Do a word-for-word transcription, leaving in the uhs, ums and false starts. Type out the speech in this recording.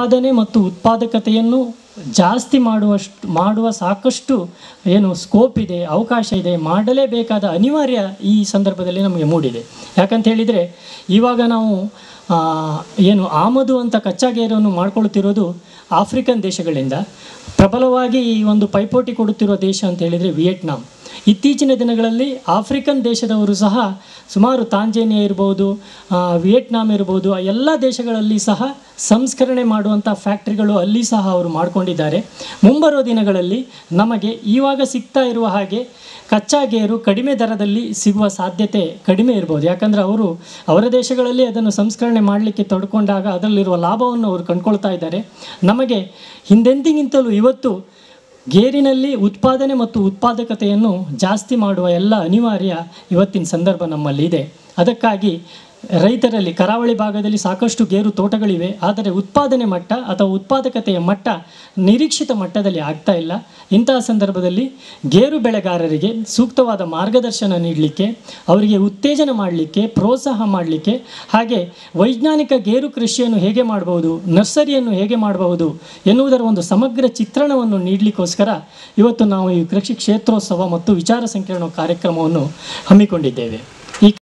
ಉತ್ಪಾದನೆ ಮತ್ತು ಉತ್ಪಾದಕತೆಯನ್ನು ಜಾಸ್ತಿ ಮಾಡುವಷ್ಟು ಮಾಡುವ ಸಾಕಷ್ಟು ಏನು ಸ್ಕೋಪ್ ಇದೆ, ಅವಕಾಶ ಇದೆ, ಮಾಡಲೇಬೇಕಾದ ಅನಿವಾರ್ಯ ಈ ಸಂದರ್ಭದಲ್ಲಿ ನಮಗೆ ಮೂಡಿದೆ. ಯಾಕಂತ ಹೇಳಿದರೆ ಇವಾಗ ನಾವು ಏನು ಆಮದು ಅಂತ ಕಚ್ಚಾ ಗೇರನ್ನು ಮಾಡ್ಕೊಳ್ತಿರೋದು ಆಫ್ರಿಕನ್ ದೇಶಗಳಿಂದ. ಪ್ರಬಲವಾಗಿ ಈ ಒಂದು ಪೈಪೋಟಿ ಕೊಡುತ್ತಿರುವ ದೇಶ ಅಂತ ಹೇಳಿದರೆ ವಿಯೆಟ್ನಾಂ. ಇತ್ತೀಚಿನ ದಿನಗಳಲ್ಲಿ ಆಫ್ರಿಕನ್ ದೇಶದವರು ಸಹ ಸುಮಾರು ತಾಂಜೇನಿಯಾ ಇರ್ಬೋದು, ವಿಯೆಟ್ನಾಂ ಇರ್ಬೋದು, ಎಲ್ಲ ದೇಶಗಳಲ್ಲಿ ಸಹ ಸಂಸ್ಕರಣೆ ಮಾಡುವಂಥ ಫ್ಯಾಕ್ಟ್ರಿಗಳು ಅಲ್ಲಿ ಸಹ ಅವರು ಮಾಡಿಕೊಂಡಿದ್ದಾರೆ. ಮುಂಬರುವ ದಿನಗಳಲ್ಲಿ ನಮಗೆ ಇವಾಗ ಸಿಗ್ತಾ ಇರುವ ಹಾಗೆ ಕಚ್ಚಾ ಗೇರು ಕಡಿಮೆ ದರದಲ್ಲಿ ಸಿಗುವ ಸಾಧ್ಯತೆ ಕಡಿಮೆ ಇರ್ಬೋದು. ಯಾಕಂದರೆ ಅವರು ಅವರ ದೇಶಗಳಲ್ಲಿ ಅದನ್ನು ಸಂಸ್ಕರಣೆ ಮಾಡಲಿಕ್ಕೆ ತೊಡ್ಕೊಂಡಾಗ ಅದರಲ್ಲಿರುವ ಲಾಭವನ್ನು ಅವರು ಕಂಡುಕೊಳ್ತಾ ಇದ್ದಾರೆ. ನಮಗೆ ಹಿಂದೆಂದಿಗಿಂತಲೂ ಇವತ್ತು ಗೇರಿನಲ್ಲಿ ಉತ್ಪಾದನೆ ಮತ್ತು ಉತ್ಪಾದಕತೆಯನ್ನು ಜಾಸ್ತಿ ಮಾಡುವ ಎಲ್ಲ ಅನಿವಾರ್ಯ ಇವತ್ತಿನ ಸಂದರ್ಭ ನಮ್ಮಲ್ಲಿದೆ. ಅದಕ್ಕಾಗಿ ರೈತರಲ್ಲಿ ಕರಾವಳಿ ಭಾಗದಲ್ಲಿ ಸಾಕಷ್ಟು ಗೇರು ತೋಟಗಳಿವೆ, ಆದರೆ ಉತ್ಪಾದನೆ ಮಟ್ಟ ಅಥವಾ ಉತ್ಪಾದಕತೆಯ ಮಟ್ಟ ನಿರೀಕ್ಷಿತ ಮಟ್ಟದಲ್ಲಿ ಆಗ್ತಾ ಇಲ್ಲ. ಇಂತಹ ಸಂದರ್ಭದಲ್ಲಿ ಗೇರು ಬೆಳೆಗಾರರಿಗೆ ಸೂಕ್ತವಾದ ಮಾರ್ಗದರ್ಶನ ನೀಡಲಿಕ್ಕೆ, ಅವರಿಗೆ ಉತ್ತೇಜನ ಮಾಡಲಿಕ್ಕೆ, ಪ್ರೋತ್ಸಾಹ ಮಾಡಲಿಕ್ಕೆ, ಹಾಗೆ ವೈಜ್ಞಾನಿಕ ಗೇರು ಕೃಷಿಯನ್ನು ಹೇಗೆ ಮಾಡಬಹುದು, ನರ್ಸರಿಯನ್ನು ಹೇಗೆ ಮಾಡಬಹುದು ಎನ್ನುವುದರ ಒಂದು ಸಮಗ್ರ ಚಿತ್ರಣವನ್ನು ನೀಡಲಿಕ್ಕೋಸ್ಕರ ಇವತ್ತು ನಾವು ಈ ಕೃಷಿ ಕ್ಷೇತ್ರೋತ್ಸವ ಮತ್ತು ವಿಚಾರ ಸಂಕಿರಣ ಕಾರ್ಯಕ್ರಮವನ್ನು ಹಮ್ಮಿಕೊಂಡಿದ್ದೇವೆ.